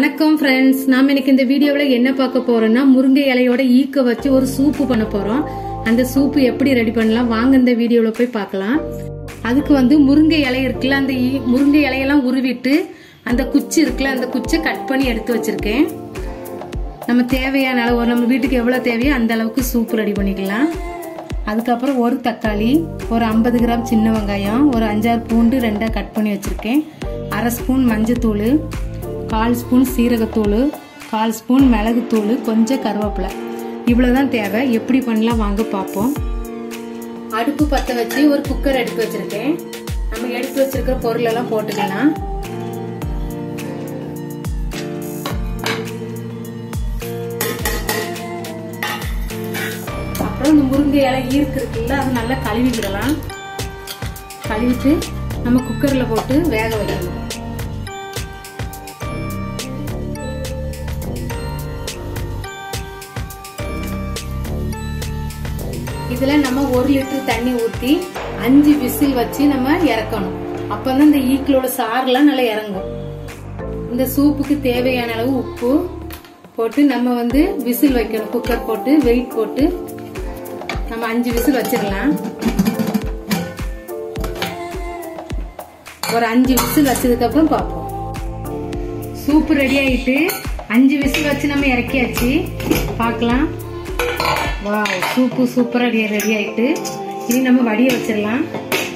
வணக்கம் फ्रेंड्स, நாம இன்னைக்கு இந்த வீடியோல என்ன பார்க்க போறோம்னா முருங்கை இலையோட ஈக்க வச்சு ஒரு சூப் பண்ண போறோம். அந்த சூப் எப்படி ரெடி பண்ணலாம் வாங்க இந்த வீடியோல போய் பார்க்கலாம். அதுக்கு வந்து முருங்கை இலை இருக்குல, அந்த முருங்கை இலையெல்லாம் உருவிட்டு அந்த குச்சி இருக்குல, அந்த குச்சை கட் பண்ணி எடுத்து வச்சிருக்கேன். நம்ம தேவையான அளவு, நம்ம வீட்டுக்கு எவ்வளவு தேவையோ அந்த அளவுக்கு சூப் ரெடி பண்ணிக்கலாம். அதுக்கப்புறம் ஒரு தக்காளி, ஒரு 50 கிராம் சின்ன வெங்காயம், ஒரு 5-6 பூண்டு ரெண்டா கட் பண்ணி வச்சிருக்கேன். 1/2 ஸ்பூன் மஞ்சத்தூள், 1/4 ஸ்பூன் சீரகத்தூள், 1/4 ஸ்பூன் மிளகுத்தூள், கொஞ்சம் கருவேப்பிலை. இவ்வளவுதான் தேவை. எப்படி பண்ணலாம் வாங்க பார்ப்போம். அடுப்பு பத்த வச்சு ஒரு குக்கர் எடுத்து வச்சிருக்கேன். நம்ம எடுத்து வச்சிருக்கிற பொருள் எல்லாம் போட்டுக்கலாம். அப்புறம் இந்த முருங்கை இலை இருக்குல்ல, அது நல்லா கழுவிடலாம். கழுவிட்டு நம்ம குக்கர்ல போட்டு வேக வைக்கணும். இதுல நம்ம 1 லிட்டர் தண்ணி ஊத்தி 5 விசில் வச்சு நம்ம இறக்கணும். அப்பதான் இந்த ஈக்களோட சாரெல்லாம் நல்லா இறங்கும். இந்த சூப்புக்கு தேவையான அளவு உப்பு போட்டு நம்ம வந்து விசில் வைக்கணும். குக்கர் போட்டு வெயிட் போட்டு நம்ம 5 விசில் வச்சிடலாம். ஒரு 5 விசில் வச்சதுக்கு அப்புறம் பார்ப்போம். சூப்பு ரெடி ஆயிட்டு 5 விசில் வச்சு நம்ம இறக்கியாச்சு. பார்க்கலாம். வாவ், சூப்பு சூப்பரா ரெடி ஆயிட்டு. இனி நம்ம வடிய வச்சிடலாம்.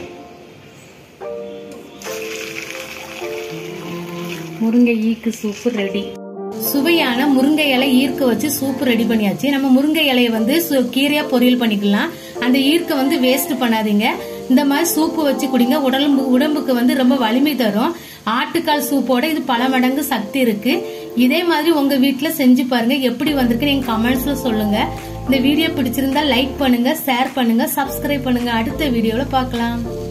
முருங்கை ஈக்கு சூப்பு ரெடி. சுவையான முருங்கை இலை ஈர்க்க வச்சு சூப்பு ரெடி பண்ணியாச்சு. நம்ம முருங்கை இலையை வந்து கீரையா பொரியல் பண்ணிக்கலாம். அந்த ஈர்க்க வந்து வேஸ்ட் பண்ணாதீங்க. இந்த மாதிரி சூப்பு வச்சு குடிங்க. உடம்புக்கு வந்து ரொம்ப வலிமை தரும். ஆட்டுக்கால் சூப்போட இது பல மடங்கு சக்தி இருக்கு. இதே மாதிரி உங்க வீட்டுல செஞ்சு பாருங்க. எப்படி வந்திருக்கு நீங்க கமெண்ட்ஸ்ல சொல்லுங்க. இந்த வீடியோ பிடிச்சிருந்தா லைக் பண்ணுங்க, ஷேர் பண்ணுங்க, சப்ஸ்கிரைப் பண்ணுங்க. அடுத்த வீடியோல பார்க்கலாம்.